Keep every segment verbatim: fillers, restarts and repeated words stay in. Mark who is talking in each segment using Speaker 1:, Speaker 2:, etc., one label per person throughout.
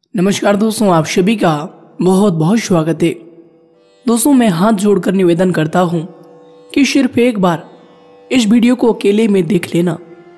Speaker 1: नमस्कार दोस्तों, आप सभी का बहुत बहुत स्वागत है। दोस्तों, मैं हाथ जोड़कर निवेदन करता हूं कि सिर्फ एक बार इस वीडियो को अकेले में देख लेना।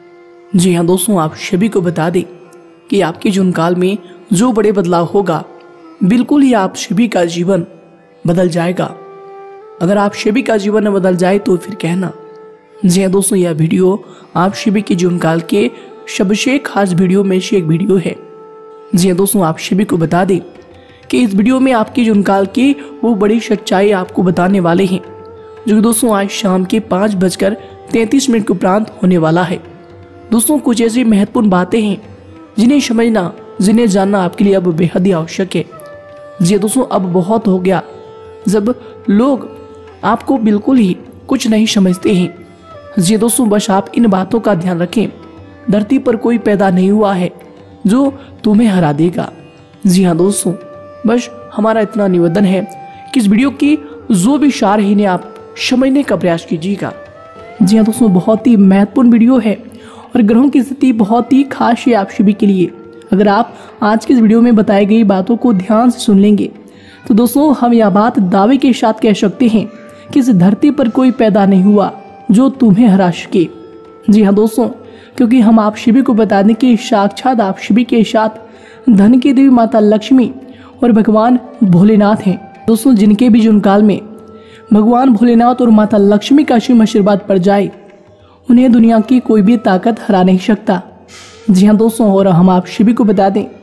Speaker 1: जी हां दोस्तों, आप सभी को बता दें कि आपके जीवन काल में जो बड़े बदलाव होगा, बिल्कुल ही आप सभी का जीवन बदल जाएगा। अगर आप सभी का जीवन न बदल जाए तो फिर कहना। जी हां दोस्तों, यह वीडियो आप सभी के जीवन काल के सबसे खास वीडियो में से एक वीडियो है। जी हाँ दोस्तों, आप सभी को बता दें कि इस वीडियो में आपके जीवन काल की वो बड़ी सच्चाई आपको बताने वाले हैं, जो कि दोस्तों आज शाम के पाँच बजकर तैंतीस मिनट के उपरांत होने वाला है। दोस्तों, कुछ ऐसी महत्वपूर्ण बातें हैं जिन्हें समझना, जिन्हें जानना आपके लिए अब बेहद ही आवश्यक है। जी दोस्तों, अब बहुत हो गया जब लोग आपको बिल्कुल ही कुछ नहीं समझते हैं। जी दोस्तों, बस आप इन बातों का ध्यान रखें। धरती पर कोई पैदा नहीं हुआ है जो तुम्हें हरा देगा। जी हाँ दोस्तों, बस हमारा इतना निवेदन है कि इस वीडियो की जो भी सार है इन्हें आप समझने का प्रयास कीजिएगा। जी हाँ दोस्तों, बहुत ही महत्वपूर्ण वीडियो है और ग्रहों की स्थिति बहुत ही खास है आप सभी के लिए। अगर आप आज की इस वीडियो में बताई गई बातों को ध्यान से सुन लेंगे तो दोस्तों हम यह बात दावे के साथ कह सकते हैं कि इस धरती पर कोई पैदा नहीं हुआ जो तुम्हें हरा सके। जी हाँ दोस्तों, क्योंकि हम आप सभी को बता दें कि साक्षात आप सभी के साथ धन की देवी माता लक्ष्मी और भगवान भोलेनाथ हैं। दोस्तों, जिनके भी जीवन काल में भगवान भोलेनाथ और माता लक्ष्मी का शुभ आशीर्वाद पड़ जाए, उन्हें दुनिया की कोई भी ताकत हरा नहीं सकता। जी हाँ दोस्तों, और हम आप सभी को बता दें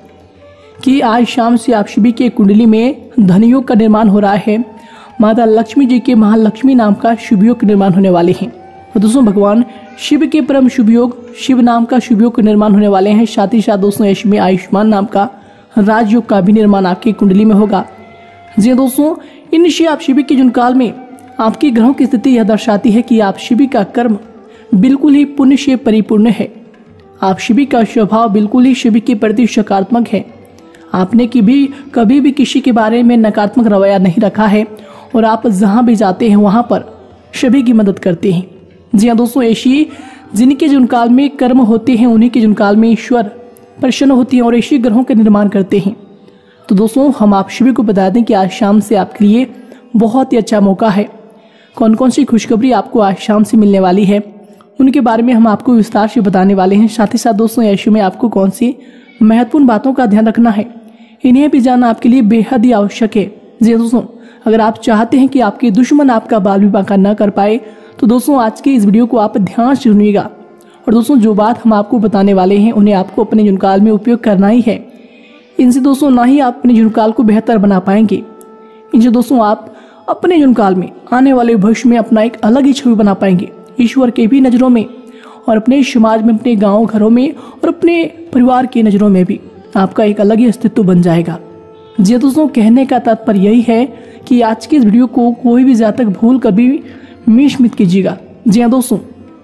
Speaker 1: कि आज शाम से आप सभी के कुंडली में धनयोग का निर्माण हो रहा है। माता लक्ष्मी जी के महालक्ष्मी नाम का शुभ योग निर्माण होने वाले हैं। और दोस्तों, भगवान शिव के परम शुभ योग शिव नाम का शुभ योग निर्माण होने वाले हैं। साथ ही साथ दोस्तों इसमें आयुष्मान नाम का राजयोग का भी निर्माण आपकी कुंडली में होगा। जी दोस्तों, इनसे आप शिव के जीवन काल में आपके ग्रहों की स्थिति यह दर्शाती है कि आप शिव का कर्म बिल्कुल ही पुण्य से परिपूर्ण है। आप शिव का स्वभाव बिल्कुल ही शिव के प्रति सकारात्मक है। आपने की भी कभी भी किसी के बारे में नकारात्मक रवैया नहीं रखा है और आप जहाँ भी जाते हैं वहाँ पर सभी की मदद करते हैं। जी हाँ दोस्तों, ऐसी जिनके जीवन काल में कर्म होते हैं उन्हीं के जीवन काल में ईश्वर प्रसन्न होते हैं और ऐसे ग्रहों का निर्माण करते हैं। तो दोस्तों, हम आप सभी को बता दें कि आज शाम से आपके लिए बहुत ही अच्छा मौका है। कौन कौन सी खुशखबरी आपको आज शाम से मिलने वाली है उनके बारे में हम आपको विस्तार से बताने वाले हैं। साथ ही साथ दोस्तों ऐसे में आपको कौन सी महत्वपूर्ण बातों का ध्यान रखना है, इन्हें भी जानना आपके लिए बेहद ही आवश्यक है। जी दोस्तों, अगर आप चाहते हैं कि आपके दुश्मन आपका बाल विवाह न कर पाए तो दोस्तों आज के इस वीडियो को आप ध्यान से सुनिएगा। और दोस्तों, जो बात हम आपको बताने वाले हैं उन्हें आपको अपने जीवन काल में उपयोग करना ही है। इनसे दोस्तों ना ही आप अपने जीवन काल को बेहतर बना पाएंगे, इनसे दोस्तों आप अपने जीवन काल में आने वाले भविष्य में अपना एक अलग ही छवि बना पाएंगे, ईश्वर के भी नज़रों में और अपने समाज में, अपने गाँव घरों में और अपने परिवार की नज़रों में भी आपका एक अलग ही अस्तित्व बन जाएगा। जी दोस्तों, कहने का तात्पर्य यही है कि आज की इस वीडियो को कोई भी जातक भूल कभी मिस मत कीजिएगा। जी हाँ दोस्तों,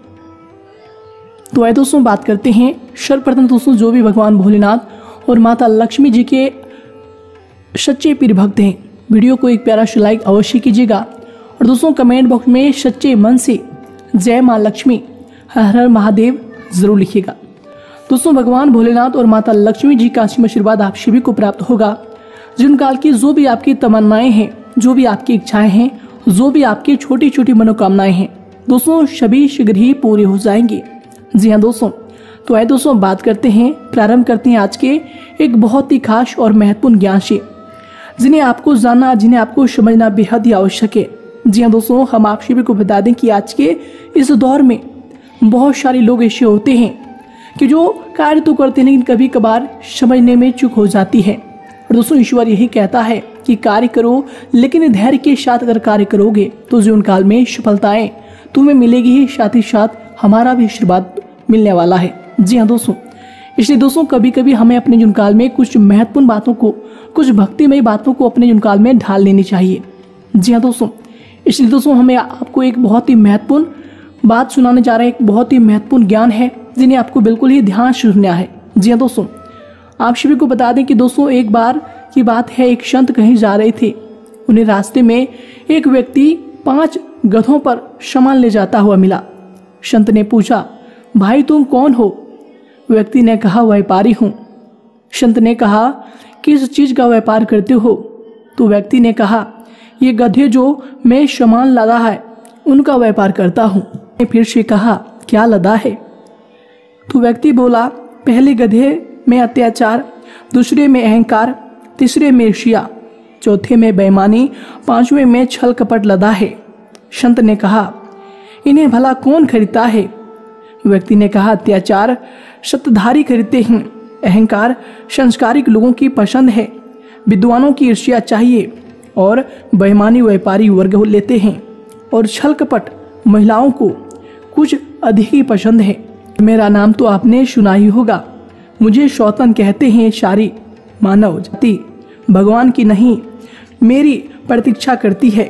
Speaker 1: तो आइए दोस्तों बात करते हैं सर्वप्रथम दोस्तों जो भी भगवान भोलेनाथ और माता लक्ष्मी जी के सच्चे प्रिय भक्त हैं, वीडियो को एक प्यारा सा लाइक अवश्य कीजिएगा और दोस्तों कमेंट बॉक्स में सच्चे मन से जय माँ लक्ष्मी हर हर महादेव जरूर लिखिएगा। दोस्तों, भगवान भोलेनाथ और माता लक्ष्मी जी का आशीर्वाद आप सभी को प्राप्त होगा। जीवन काल की जो भी आपकी तमन्नाएं हैं, जो भी आपकी इच्छाएं हैं, जो भी आपकी छोटी छोटी मनोकामनाएं हैं दोस्तों सभी शीघ्र ही पूरी हो जाएंगी। जी हाँ दोस्तों, तो आइए दोस्तों बात करते हैं, प्रारंभ करते हैं आज के एक बहुत ही खास और महत्वपूर्ण ज्ञान से, जिन्हें आपको जानना, जिन्हें आपको समझना बेहद ही आवश्यक है। जी हाँ दोस्तों, हम आप सभी को बता दें कि आज के इस दौर में बहुत सारे लोग ऐसे होते हैं कि जो कार्य तो करते हैं लेकिन कभी कभार समझने में चूक हो जाती है। और दोस्तों ईश्वर यही कहता है कि कार्य करो, लेकिन धैर्य के साथ अगर कार्य करोगे तो जीवन काल में सफलताएं तुम्हें मिलेगी ही, साथ ही साथ हमारा भी आशीर्वाद मिलने वाला है। जी हाँ दोस्तों, इसलिए दोस्तों कभी कभी हमें अपने जीवन काल में कुछ महत्वपूर्ण बातों को, कुछ भक्तिमय बातों को अपने जीवन काल में ढाल लेनी चाहिए। जी हाँ दोस्तों, इसलिए दोस्तों हमें आपको एक बहुत ही महत्वपूर्ण बात सुनाने जा रहे हैं, एक बहुत ही महत्वपूर्ण ज्ञान है जिन्हें आपको बिल्कुल ही ध्यान से सुनना है। जी हाँ दोस्तों, आप सभी को बता दें कि दोस्तों एक बार की बात है, एक संत कहीं जा रहे थे। उन्हें रास्ते में एक व्यक्ति पांच गधों पर सामान ले जाता हुआ मिला। संत ने पूछा, भाई तुम कौन हो? व्यक्ति ने कहा, व्यापारी हूँ। संत ने कहा किस चीज का व्यापार करते हो? तो व्यक्ति ने कहा, ये गधे जो मैं सामान लदा है उनका व्यापार करता हूँ। फिर से कहा, क्या लदा है? तो व्यक्ति बोला, पहले गधे में अत्याचार, दूसरे में अहंकार, तीसरे में ईर्ष्या, चौथे में बेईमानी, पांचवें में छल कपट लदा है। संत ने कहा, इन्हें भला कौन खरीदता है? व्यक्ति ने कहा, अत्याचार सत्ताधारी खरीदते हैं, अहंकार संस्कारिक लोगों की पसंद है, विद्वानों की ईर्ष्या चाहिए और बेईमानी व्यापारी वर्ग लेते हैं, और छल कपट महिलाओं को कुछ अधिक ही पसंद है। मेरा नाम तो आपने सुना ही होगा, मुझे शौतन कहते हैं। सारी मानव जाति भगवान की नहीं मेरी प्रतीक्षा करती है,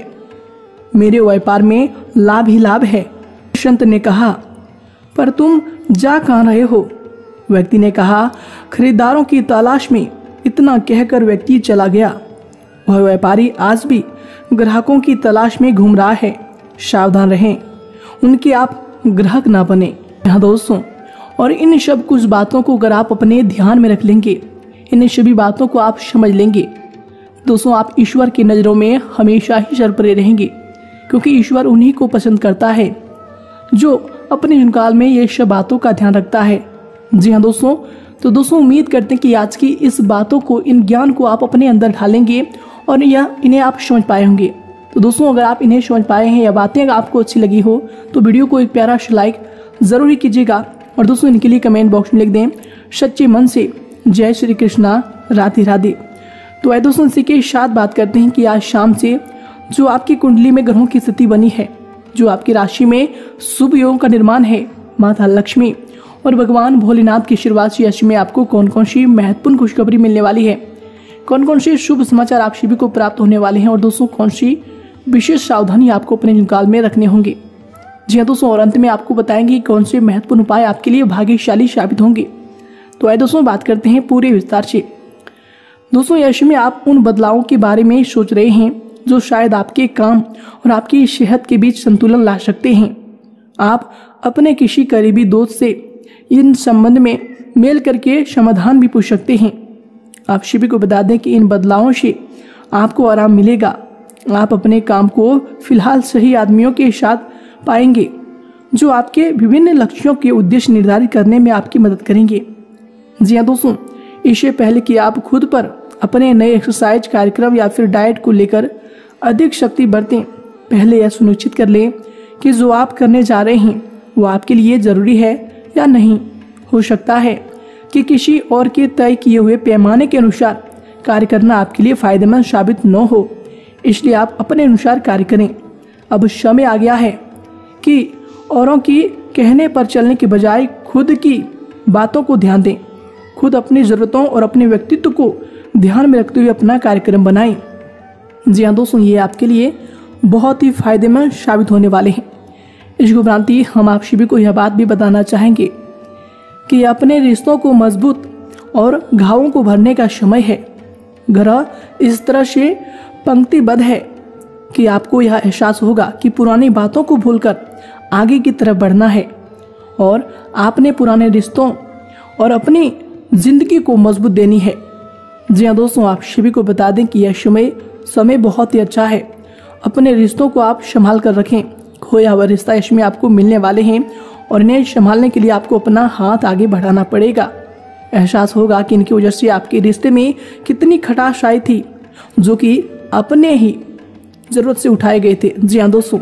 Speaker 1: मेरे व्यापार में लाभ ही लाभ है। संत ने कहा, पर तुम जा कहाँ रहे हो? व्यक्ति ने कहा, खरीदारों की तलाश में। इतना कहकर व्यक्ति चला गया। वह व्यापारी आज भी ग्राहकों की तलाश में घूम रहा है। सावधान रहें, उनके आप ग्राहक ना बने। यहाँ दोस्तों, और इन सब कुछ बातों को अगर आप अपने ध्यान में रख लेंगे, इन सभी बातों को आप समझ लेंगे, दोस्तों आप ईश्वर की नज़रों में हमेशा ही सरपरे रहेंगे, क्योंकि ईश्वर उन्हीं को पसंद करता है जो अपने जीवनकाल में ये सब बातों का ध्यान रखता है। जी हाँ दोस्तों, तो दोस्तों उम्मीद करते हैं कि आज की इस बातों को, इन ज्ञान को आप अपने अंदर ढालेंगे और यह इन्हें आप समझ पाए होंगे। तो दोस्तों अगर आप इन्हें समझ पाए हैं या बातें अगर आपको अच्छी लगी हो तो वीडियो को एक प्यारा सा लाइक ज़रूर ही कीजिएगा, और दोस्तों इनके लिए कमेंट बॉक्स में लिख दें सच्चे मन से जय श्री कृष्णा, राधे राधे। तो आइए दोस्तों इसी के साथ बात करते हैं कि आज शाम से जो आपकी कुंडली में ग्रहों की स्थिति बनी है, जो आपकी राशि में शुभ योग का निर्माण है, माता लक्ष्मी और भगवान भोलेनाथ की आशीर्वाद से राशि में आपको कौन कौन सी महत्वपूर्ण खुशखबरी मिलने वाली है, कौन कौन से शुभ समाचार आप सभी को प्राप्त होने वाले हैं, और दोस्तों कौन सी विशेष सावधानी आपको अपने जीवनकाल में रखने होंगे। जी हाँ दोस्तों, और अंत में आपको बताएंगे कौन से महत्वपूर्ण उपाय आपके लिए भाग्यशाली साबित होंगे। तो आइए दोस्तों बात करते हैं पूरे विस्तार से। दोस्तों राशि में आप उन बदलावों के बारे में सोच रहे हैं जो शायद आपके काम और आपकी सेहत के बीच संतुलन ला सकते हैं। आप अपने किसी करीबी दोस्त से इन संबंध में मेल करके समाधान भी पूछ सकते हैं। आप सभी को बता दें कि इन बदलावों से आपको आराम मिलेगा। आप अपने काम को फिलहाल सही आदमियों के साथ पाएंगे जो आपके विभिन्न लक्ष्यों के उद्देश्य निर्धारित करने में आपकी मदद करेंगे। जी हाँ दोस्तों, इससे पहले कि आप खुद पर अपने नए एक्सरसाइज कार्यक्रम या फिर डाइट को लेकर अधिक शक्ति बरतें, पहले यह सुनिश्चित कर लें कि जो आप करने जा रहे हैं वो आपके लिए ज़रूरी है या नहीं। हो सकता है कि किसी और के तय किए हुए पैमाने के अनुसार कार्य करना आपके लिए फायदेमंद साबित न हो, इसलिए आप अपने अनुसार कार्य करें। अब समय आ गया है कि औरों की कहने पर चलने के बजाय खुद की बातों को ध्यान दें। खुद अपनी ज़रूरतों और अपने व्यक्तित्व को ध्यान में रखते हुए अपना कार्यक्रम बनाएं। जी हाँ दोस्तों, ये आपके लिए बहुत ही फायदेमंद साबित होने वाले हैं। इसके उपरांत हम आप सभी को यह बात भी बताना चाहेंगे कि अपने रिश्तों को मजबूत और घावों को भरने का समय है। ग्रह इस तरह से पंक्तिबद्ध है कि आपको यह एहसास होगा कि पुरानी बातों को भूलकर आगे की तरफ बढ़ना है और आपने पुराने रिश्तों और अपनी जिंदगी को मजबूत देनी है। जी हाँ दोस्तों, आप सभी को बता दें कि यह समय समय बहुत ही अच्छा है। अपने रिश्तों को आप संभाल कर रखें। खोया हुआ रिश्ता इसमें आपको मिलने वाले हैं और इन्हें संभालने के लिए आपको अपना हाथ आगे बढ़ाना पड़ेगा। एहसास होगा कि इनकी वजह से आपके रिश्ते में कितनी खटास आई थी जो कि अपने ही जरूरत से उठाए गए थे। जी हाँ दोस्तों,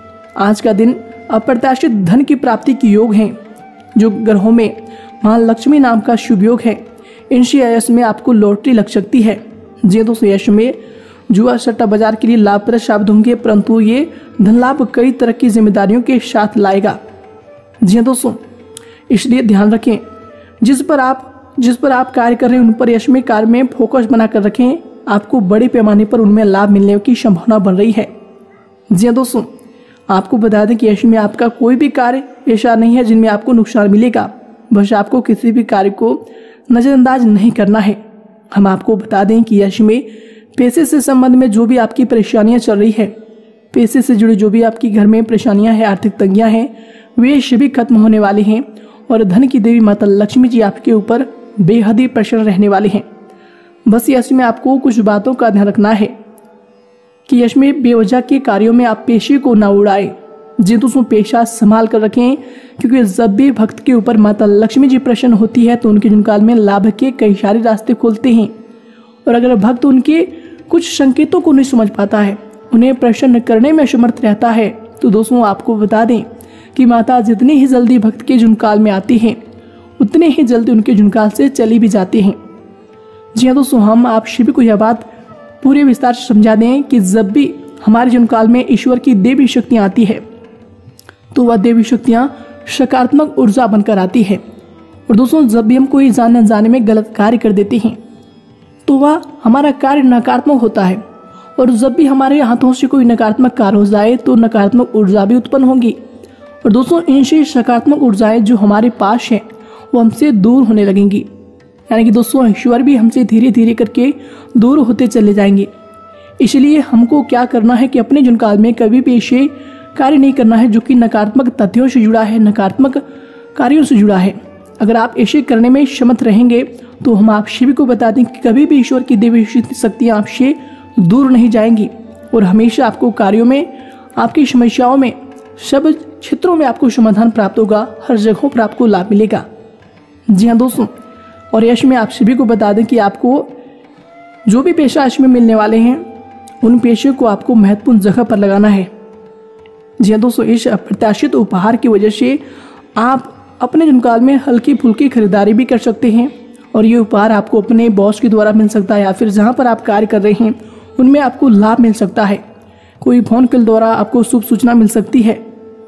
Speaker 1: आज का दिन अप्रत्याशित धन की प्राप्ति की योग है। जो ग्रहों में मां लक्ष्मी नाम का शुभ योग है, इनसे यश में आपको लॉटरी लग सकती है। जी हाँ दोस्तों, यश में जुआ सट्टा बाजार के लिए लाभप्रद साबित होंगे, परंतु ये धन लाभ कई तरह की जिम्मेदारियों के साथ लाएगा। जी हाँ दोस्तों, इसलिए ध्यान रखें जिस पर आप जिस पर आप कार्य कर रहे हैं उन पर यश में कार्य में फोकस बनाकर रखें। आपको बड़े पैमाने पर उनमें लाभ मिलने की संभावना बन रही है। जी हाँ दोस्तों, आपको बता दें कि यश में आपका कोई भी कार्य ऐसा नहीं है जिनमें आपको नुकसान मिलेगा। बस आपको किसी भी कार्य को नज़रअंदाज नहीं करना है। हम आपको बता दें कि यश में पैसे से संबंध में जो भी आपकी परेशानियां चल रही है, पैसे से जुड़ी जो भी आपकी घर में परेशानियां हैं, आर्थिक तंगियां हैं, वे सभी खत्म होने वाली हैं और धन की देवी माता लक्ष्मी जी आपके ऊपर बेहद ही प्रसन्न रहने वाले हैं। बस यश में आपको कुछ बातों का ध्यान रखना है कि यश में बेवजह के कार्यों में आप पेशे को ना उड़ाएं। जी दोस्तों, पेशा संभाल कर रखें, क्योंकि जब भी भक्त के ऊपर माता लक्ष्मी जी प्रसन्न होती है तो उनके जीवन काल में लाभ के कई सारे रास्ते खोलते हैं। और अगर भक्त उनके कुछ संकेतों को नहीं समझ पाता है, उन्हें प्रसन्न करने में असमर्थ रहता है, तो दोस्तों आपको बता दें कि माता जितनी ही जल्दी भक्त के जीवन काल में आती हैं उतने ही जल्दी उनके जीवन काल से चली भी जाती हैं। जी हाँ दोस्तों, हम आप सभी को यह बात पूरे विस्तार से समझा दें कि जब भी हमारे जीवन काल में ईश्वर की देवी शक्तियाँ आती है तो वह देवी शक्तियाँ सकारात्मक ऊर्जा बनकर आती है। और दोस्तों, जब भी हम कोई जाने अनजाने में गलत कार्य कर देते हैं तो वह हमारा कार्य नकारात्मक होता है। और जब भी हमारे हाथों से कोई नकारात्मक कार्य हो जाए तो नकारात्मक ऊर्जा भी उत्पन्न होगी। और दोस्तों, इनसे सकारात्मक ऊर्जाएं जो हमारे पास है वो हमसे दूर होने लगेंगी। यानी कि दोस्तों, ईश्वर भी हमसे धीरे धीरे करके दूर होते चले जाएंगे। इसलिए हमको क्या करना है कि अपने जीवन काल में कभी भी ऐसे कार्य नहीं करना है जो कि नकारात्मक तथ्यों से जुड़ा है, नकारात्मक कार्यों से जुड़ा है। अगर आप ऐसे करने में समर्थ रहेंगे तो हम आप सभी को बता दें कि कभी भी ईश्वर की देवी शक्तियाँ आपसे दूर नहीं जाएंगी और हमेशा आपको कार्यों में, आपकी समस्याओं में, सब क्षेत्रों में आपको समाधान प्राप्त होगा, हर जगहों पर आपको लाभ मिलेगा। जी हाँ दोस्तों, और यश में आप सभी को बता दें कि आपको जो भी पेशा यश में मिलने वाले हैं उन पेशे को आपको महत्वपूर्ण जगह पर लगाना है। जी हाँ दोस्तों, इस अप्रत्याशित उपहार की वजह से आप अपने जीवन काल में हल्की फुल्की खरीदारी भी कर सकते हैं और ये उपहार आपको अपने बॉस के द्वारा मिल सकता है या फिर जहाँ पर आप कार्य कर रहे हैं उनमें आपको लाभ मिल सकता है। कोई फोन कॉल द्वारा आपको शुभ सूचना मिल सकती है।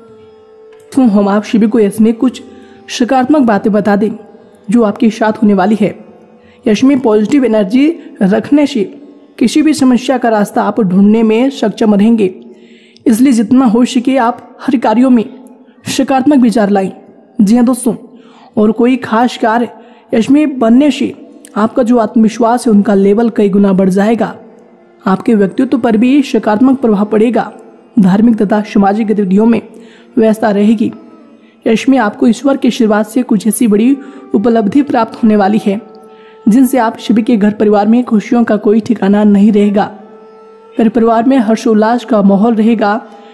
Speaker 1: तो हम आप सभी को इसमें कुछ सकारात्मक बातें बता दें जो आपके साथ होने वाली है। इसमें पॉजिटिव एनर्जी रखने से किसी भी समस्या का रास्ता आप ढूंढने में सक्षम रहेंगे। इसलिए जितना हो सके आप हर कार्यों में सकारात्मक विचार लाएं। जी हाँ दोस्तों, और कोई खास कार्य इसमें बनने से आपका जो आत्मविश्वास है उनका लेवल कई गुना बढ़ जाएगा। आपके व्यक्तित्व पर भी सकारात्मक प्रभाव पड़ेगा। धार्मिक तथा सामाजिक गतिविधियों में व्यस्तता रहेगी। इसमें आपको ईश्वर के आशीर्वाद से कुछ ऐसी बड़ी उपलब्धि प्राप्त होने वाली है जिनसे आप सभी के घर परिवार में खुशियों का कोई ठिकाना नहीं रहेगा। घर परिवार में हर्षोल्लास का माहौल रहेगा।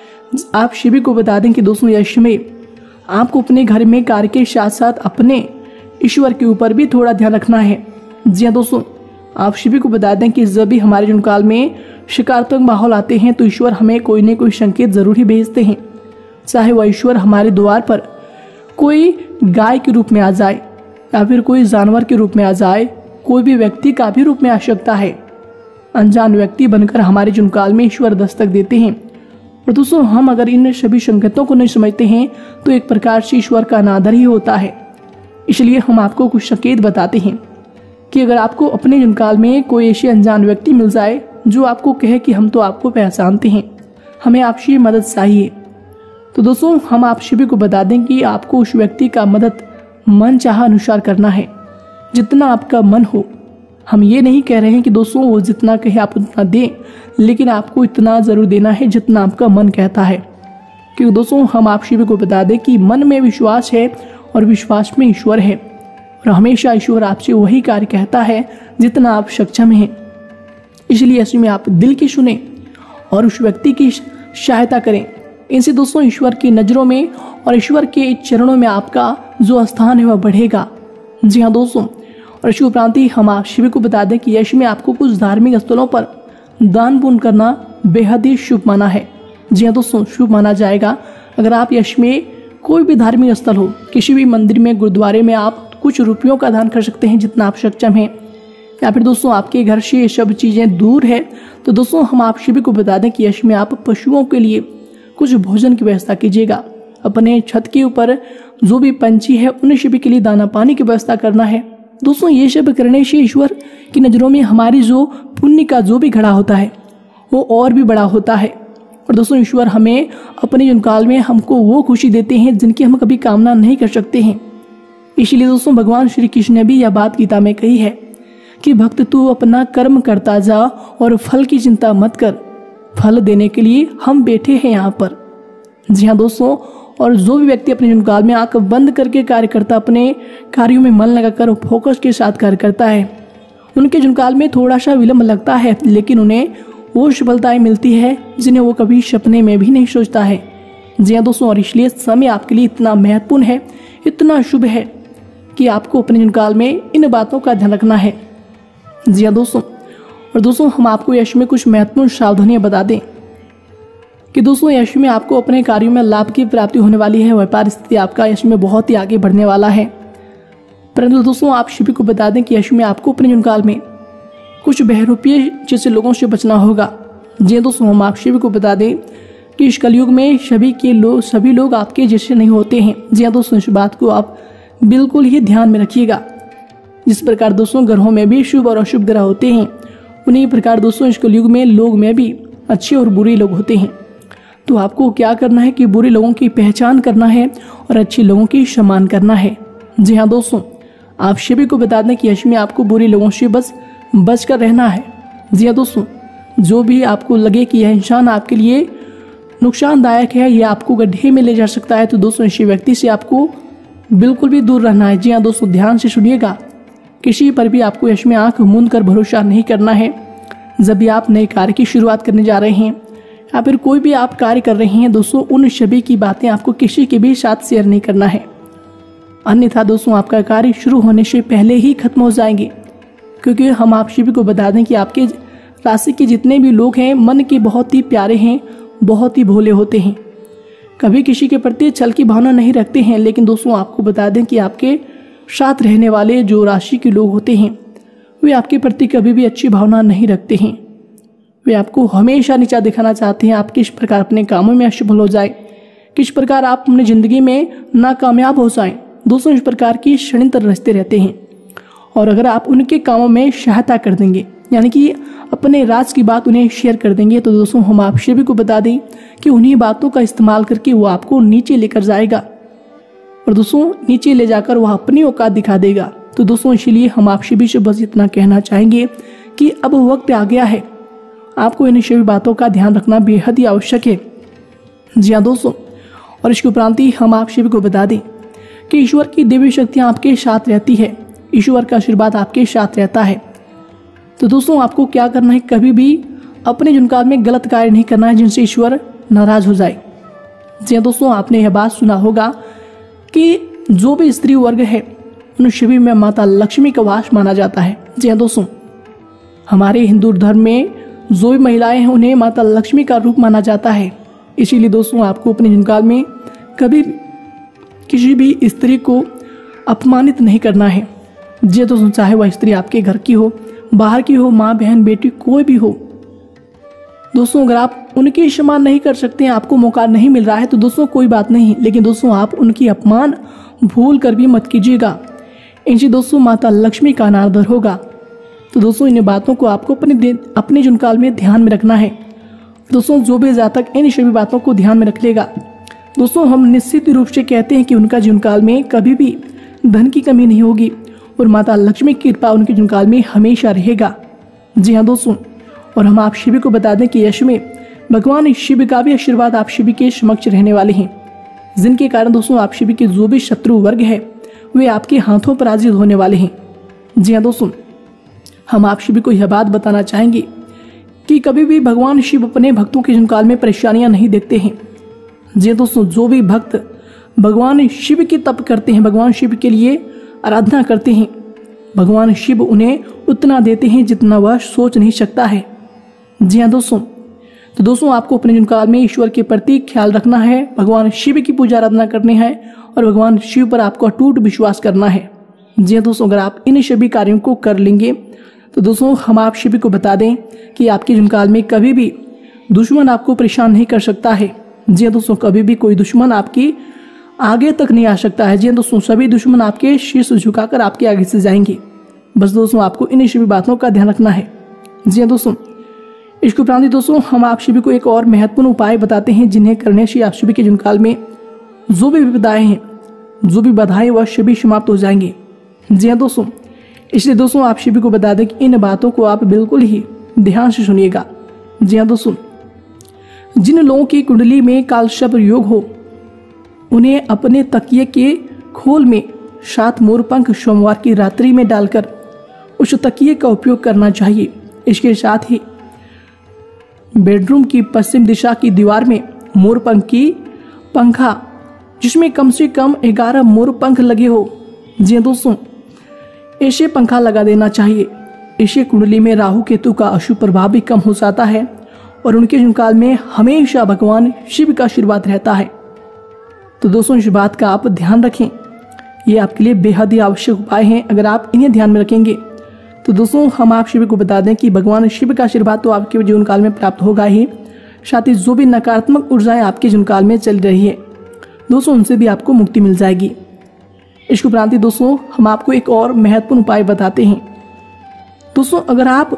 Speaker 1: आप सभी को बता दें कि दोस्तों, यश में आपको अपने घर में कार्य के साथ साथ अपने ईश्वर के ऊपर भी थोड़ा ध्यान रखना है। जी हाँ दोस्तों, आप सभी को बता दें कि जब भी हमारे जीवन काल में सकारात्मक माहौल आते हैं तो ईश्वर हमें कोई न कोई संकेत जरूर ही भेजते हैं। चाहे वह ईश्वर हमारे द्वार पर कोई गाय के रूप में आ जाए या फिर कोई जानवर के रूप में आ जाए, कोई भी व्यक्ति का भी रूप में आ सकता है। अनजान व्यक्ति बनकर हमारे जीवन काल में ईश्वर दस्तक देते हैं। और दोस्तों, हम अगर इन सभी संकेतों को नहीं समझते हैं तो एक प्रकार से ईश्वर का अनादर ही होता है। इसलिए हम आपको कुछ संकेत बताते हैं कि अगर आपको अपने जीवन काल में कोई ऐसे अनजान व्यक्ति मिल जाए जो आपको कहे कि हम तो आपको पहचानते हैं, हमें आपसे मदद चाहिए, तो दोस्तों हम आप सभी को बता दें कि आपको उस व्यक्ति का मदद मन चाह अनुसार करना है, जितना आपका मन हो। हम ये नहीं कह रहे हैं कि दोस्तों वो जितना कहे आप उतना दें, लेकिन आपको इतना ज़रूर देना है जितना आपका मन कहता है। क्योंकि दोस्तों हम आप सभी को बता दें कि मन में विश्वास है और विश्वास में ईश्वर है, और हमेशा ईश्वर आपसे वही कार्य कहता है जितना आप सक्षम हैं। इसलिए ऐसे में आप दिल की सुने और उस व्यक्ति की सहायता करें। इनसे दोस्तों ईश्वर की नज़रों में और ईश्वर के चरणों में आपका जो स्थान है वह बढ़ेगा। जी हाँ दोस्तों, और इसी उपरांत हम आप सभी को बता दें कि यश में आपको कुछ धार्मिक स्थलों पर दान पुण्य करना बेहद ही शुभ माना है। जी हाँ दोस्तों, शुभ माना जाएगा। अगर आप यश में कोई भी धार्मिक स्थल हो, किसी भी मंदिर में, गुरुद्वारे में आप कुछ रुपयों का दान कर सकते हैं जितना आप सक्षम हैं। या फिर दोस्तों आपके घर से ये सब चीज़ें दूर है तो दोस्तों हम आप सभी को बता दें कि यश में आप पशुओं के लिए कुछ भोजन की व्यवस्था कीजिएगा। अपने छत के ऊपर जो भी पंछी है उन सभी के लिए दाना पानी की व्यवस्था करना है। दोस्तों ये सब करने से ईश्वर की नज़रों में हमारी जो पुण्य का जो भी घड़ा होता है वो और भी बड़ा होता है। और दोस्तों ईश्वर हमें अपने जीवन काल में हमको वो खुशी देते हैं जिनकी हम कभी कामना नहीं कर सकते हैं। इसलिए दोस्तों भगवान श्री कृष्ण ने भी यह बात गीता में कही है कि भक्त तू अपना कर्म करता जा और फल की चिंता मत कर, फल देने के लिए हम बैठे हैं यहाँ पर। जी हाँ दोस्तों, और जो भी व्यक्ति अपने जीवन काल में आंख बंद करके कार्य करता, अपने कार्यों में मन लगाकर फोकस के साथ कार्य करता है, उनके जुनकाल में थोड़ा सा विलंब लगता है, लेकिन उन्हें वो सफलताएं मिलती है जिन्हें वो कभी सपने में भी नहीं सोचता है। जी हाँ दोस्तों, और इसलिए समय आपके लिए इतना महत्वपूर्ण है, इतना शुभ है कि आपको अपने जुनकाल में इन बातों का ध्यान रखना है। जी हाँ दोस्तों, और दोस्तों हम आपको यश में कुछ महत्वपूर्ण सावधानियां बता दें कि दोस्तों यश में आपको अपने कार्यों में लाभ की प्राप्ति होने वाली है। व्यापार स्थिति आपका यश में बहुत ही आगे बढ़ने वाला है। परंतु दोस्तों आप सभी को बता दें कि यश में आपको अपने जुनकाल में कुछ बहरूपीय जैसे लोगों से बचना होगा। जी दोस्तों, हम आप सभी को बता दें कि इस कलयुग में सभी के लोग सभी लोग आपके जैसे नहीं होते हैं। जी हाँ दोस्तों, इस बात को आप बिल्कुल ही ध्यान में रखिएगा। जिस प्रकार दोस्तों ग्रहों में भी शुभ और अशुभ ग्रह होते हैं, उन्हीं प्रकार दोस्तों इस कलयुग में लोग में भी अच्छे और बुरे लोग होते हैं। तो आपको क्या करना है कि बुरे लोगों की पहचान करना है और अच्छे लोगों की सम्मान करना है। जी हाँ दोस्तों, आप सभी को बता दें कि यश में आपको बुरे लोगों से बस बच कर रहना है। जी हाँ दोस्तों, जो भी आपको लगे कि यह इंसान आपके लिए नुकसानदायक है, यह आपको गड्ढे में ले जा सकता है, तो दोस्तों इसी व्यक्ति से आपको बिल्कुल भी दूर रहना है। जी हाँ दोस्तों, ध्यान से सुनिएगा, किसी पर भी आपको यश में आंख मूंद कर भरोसा नहीं करना है। जब भी आप नए कार्य की शुरुआत करने जा रहे हैं या फिर कोई भी आप कार्य कर रहे हैं दोस्तों, उन सभी की बातें आपको किसी के भी साथ शेयर नहीं करना है, अन्यथा दोस्तों आपका कार्य शुरू होने से पहले ही खत्म हो जाएंगे। क्योंकि हम आप सभी को बता दें कि आपके राशि के जितने भी लोग हैं मन के बहुत ही प्यारे हैं, बहुत ही भोले होते हैं, कभी किसी के प्रति छल की भावना नहीं रखते हैं। लेकिन दोस्तों आपको बता दें कि आपके साथ रहने वाले जो राशि के लोग होते हैं वे आपके प्रति कभी भी अच्छी भावना नहीं रखते हैं। वे आपको हमेशा नीचा दिखाना चाहते हैं। आप किस प्रकार अपने कामों में असफल हो जाए, किस प्रकार आप अपनी जिंदगी में नाकामयाब हो जाएं, दोस्तों इस प्रकार की षड्यंत्र रचते रहते हैं। और अगर आप उनके कामों में सहायता कर देंगे, यानी कि अपने राज की बात उन्हें शेयर कर देंगे, तो दोस्तों हम आप सभी को बता दें कि उन्हीं बातों का इस्तेमाल करके वो आपको नीचे लेकर जाएगा और दोस्तों नीचे ले जाकर वह अपनी औकात दिखा देगा। तो दोस्तों इसीलिए हम आप सभी से बस इतना कहना चाहेंगे कि अब वक्त आ गया है, आपको इन सभी बातों का ध्यान रखना बेहद ही आवश्यक है। जी हाँ दोस्तों, और इसके उपरांत ही हम आप सभी को बता दें कि ईश्वर की दिव्य शक्तियाँ आपके साथ रहती है, ईश्वर का आशीर्वाद आपके साथ रहता है। तो दोस्तों आपको क्या करना है, कभी भी अपने जुनकाल में गलत कार्य नहीं करना है जिनसे ईश्वर नाराज हो जाए। जी हाँ दोस्तों, आपने यह बात सुना होगा कि जो भी स्त्री वर्ग है उन सभी में माता लक्ष्मी का वास माना जाता है। जी हाँ दोस्तों, हमारे हिंदू धर्म में जो भी महिलाएं हैं उन्हें माता लक्ष्मी का रूप माना जाता है। इसीलिए दोस्तों आपको अपने जुनकाल में कभी भी किसी भी स्त्री को अपमानित नहीं करना है। जी दोस्तों, चाहे वह स्त्री आपके घर की हो, बाहर की हो, माँ बहन बेटी कोई भी हो, दोस्तों अगर आप उनकी सम्मान नहीं कर सकते हैं, आपको मौका नहीं मिल रहा है, तो दोस्तों कोई बात नहीं, लेकिन दोस्तों आप उनकी अपमान भूल कर भी मत कीजिएगा। इनसे दोस्तों माता लक्ष्मी का अनादर होगा। तो दोस्तों इन बातों को आपको अपने अपने जुनकाल में ध्यान में रखना है। दोस्तों जो भी जातक इन सभी बातों को ध्यान में रख लेगा, दोस्तों हम निश्चित रूप से कहते हैं कि उनका जुनकाल में कभी भी धन की कमी नहीं होगी और माता लक्ष्मी की कृपा उनके जुनकाल में हमेशा रहेगा। जी हाँ दोस्तों, और हम आप सभी को बता दें कि यश में भगवान शिव का भी आशीर्वाद आप सभी के समक्ष रहने वाले हैं, जिनके कारण दोस्तों आप सभी के जो भी शत्रु वर्ग है वे आपके हाथों पराजित होने वाले हैं। जी हाँ दोस्तों, हम आप सभी को यह बात बताना चाहेंगे कि कभी भी भगवान शिव अपने भक्तों के जुनकाल में परेशानियां नहीं देखते हैं। जी हाँ दोस्तों, जो भी भक्त भगवान शिव की तप करते हैं, भगवान शिव के लिए आराधना करते हैं, भगवान शिव उन्हें उतना देते हैं जितना वह सोच नहीं सकता है। जी हाँ दोस्तों, तो दोस्तों आपको अपने जुनकाल में ईश्वर के प्रति ख्याल रखना है, भगवान शिव की पूजा आराधना करनी है और भगवान शिव पर आपको अटूट विश्वास करना है। जी हाँ दोस्तों, अगर आप इन सभी कार्यों को कर लेंगे तो दोस्तों हम आप सभी को बता दें कि आपके जुनकाल में कभी भी दुश्मन आपको परेशान नहीं कर सकता है। जी हाँ दोस्तों, कभी भी कोई दुश्मन आपकी आगे तक नहीं आ सकता है। जी हाँ दोस्तों, सभी दुश्मन आपके शीश झुकाकर आपके आगे से जाएंगे। बस दोस्तों आपको इन सभी बातों का ध्यान रखना है। जी हाँ दोस्तों, इसके उपरांत दोस्तों हम आप सभी को एक और महत्वपूर्ण उपाय बताते हैं जिन्हें करने से आप सभी के जुनकाल में जो भी विपदाएं हैं, जो भी बाधाएं वह सभी समाप्त हो जाएंगे। जी हाँ दोस्तों, इसलिए दोस्तों आप सभी को बता दें कि इन बातों को आप बिल्कुल ही ध्यान से सुनिएगा। जी हाँ दोस्तों, जिन लोगों की कुंडली में कालसर्प योग हो उन्हें अपने तकिए के खोल में सात मोरपंख सोमवार की रात्रि में डालकर उस तकिए का उपयोग करना चाहिए। इसके साथ ही बेडरूम की पश्चिम दिशा की दीवार में मोर पंख की पंखा जिसमें कम से कम ग्यारह मोर पंख लगे हो, जी दोस्तों, ऐसे पंखा लगा देना चाहिए। इससे कुंडली में राहु केतु का अशुभ प्रभाव भी कम हो जाता है और उनके जीवनकाल में हमेशा भगवान शिव का आशीर्वाद रहता है। तो दोस्तों इस बात का आप ध्यान रखें, ये आपके लिए बेहद ही आवश्यक उपाय हैं। अगर आप इन्हें ध्यान में रखेंगे तो दोस्तों हम आप शिव को बता दें कि भगवान शिव का आशीर्वाद तो आपके जीवन काल में प्राप्त होगा ही, साथ ही जो भी नकारात्मक ऊर्जाएं आपके जीवन काल में चल रही है दोस्तों उनसे भी आपको मुक्ति मिल जाएगी। इसके उपरांत दोस्तों हम आपको एक और महत्वपूर्ण उपाय बताते हैं। दोस्तों अगर आप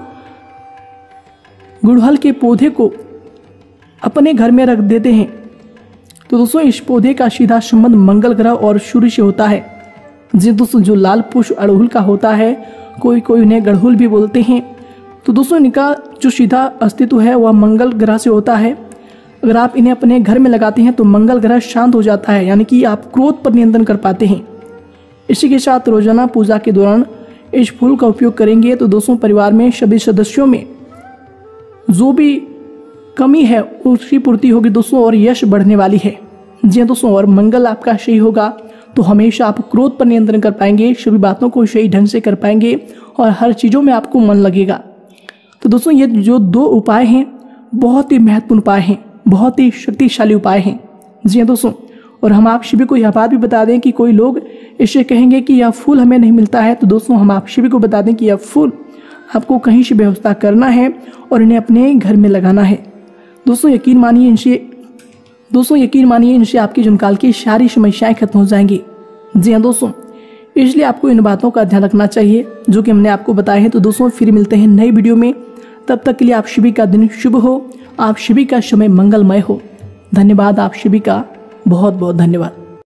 Speaker 1: गुड़हल के पौधे को अपने घर में रख देते हैं तो दोस्तों इस पौधे का सीधा संबंध मंगल ग्रह और सूर्य से होता है। जी दोस्तों, जो लाल पुष्प अड़हुल का होता है, कोई कोई उन्हें गड़हुल भी बोलते हैं, तो दोस्तों इनका जो सीधा अस्तित्व है वह मंगल ग्रह से होता है। अगर आप इन्हें अपने घर में लगाते हैं तो मंगल ग्रह शांत हो जाता है, यानी कि आप क्रोध पर नियंत्रण कर पाते हैं। इसी के साथ रोजाना पूजा के दौरान इस फूल का उपयोग करेंगे तो दोस्तों परिवार में सभी सदस्यों में जो भी कमी है उसकी पूर्ति होगी दोस्तों और यश बढ़ने वाली है। जी दोस्तों, और मंगल आपका सही होगा तो हमेशा आप क्रोध पर नियंत्रण कर पाएंगे, सभी बातों को सही ढंग से कर पाएंगे और हर चीज़ों में आपको मन लगेगा। तो दोस्तों ये जो दो उपाय हैं बहुत ही महत्वपूर्ण उपाय हैं, बहुत ही शक्तिशाली उपाय हैं। जी हाँ दोस्तों, और हम आप सभी को यह बात भी बता दें कि कोई लोग इससे कहेंगे कि यह फूल हमें नहीं मिलता है, तो दोस्तों हम आप सभी को बता दें कि यह फूल आपको कहीं से व्यवस्था करना है और इन्हें अपने घर में लगाना है। दोस्तों यकीन मानिए इनसे दोस्तों यकीन मानिए इनसे आपकी जीवनकाल की सारी समस्याएं खत्म हो जाएंगी। जी हाँ दोस्तों, इसलिए आपको इन बातों का ध्यान रखना चाहिए जो कि हमने आपको बताया है। तो दोस्तों फिर मिलते हैं नई वीडियो में, तब तक के लिए आप सभी का दिन शुभ हो, आप सभी का समय मंगलमय हो। धन्यवाद, आप सभी का बहुत बहुत धन्यवाद।